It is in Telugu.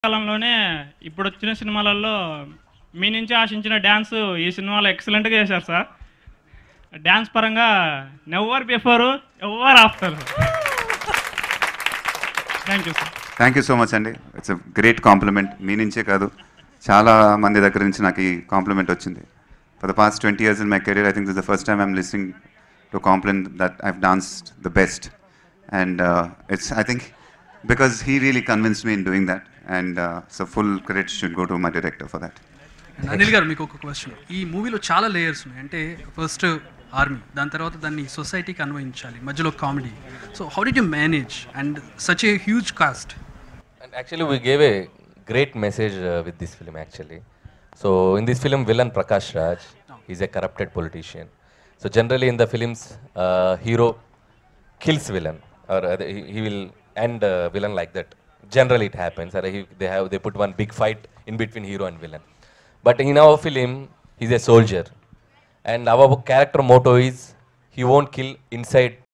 కాలంలోనే ఇప్పుడు వచ్చిన సినిమాలలో మీ నుంచి ఆశించిన డ్యాన్స్ ఈ సినిమాలో ఎక్సలెంట్గా చేశారు సార్. డ్యాన్స్ పరంగా never before ever after. Thank you sir. Thank you so much అండి. It's a great compliment. మీ నుంచే కాదు, చాలా మంది దగ్గర నుంచి నాకు ఈ కాంప్లిమెంట్ వచ్చింది. For the past 20 years in my career, I think this is the first time I'm listening to a compliment that I've danced the best. And it's, I think, because he really convinced me in doing that. And so full credit should go to my director for that. Anil గారు, మీకు ఒక క్వశ్చన్. ఈ మూవీలో చాలా లేయర్స్ ఉన్నాయి. అంటే ఫస్ట్ ఆర్మీ, దాని తర్వాత దాన్ని సొసైటీకి అన్వయించాలి, మధ్యలో comedy. So how did you manage and such a huge cost? And actually we gave a great message with this film actually. So in this film, villain Prakash Raj, he's a corrupted politician. So generally in the films, hero kills villain, or he will end villain like that. Generally it happens, or they put one big fight in between hero and villain. But in our film, he's a soldier, and our character motto is he won't kill inside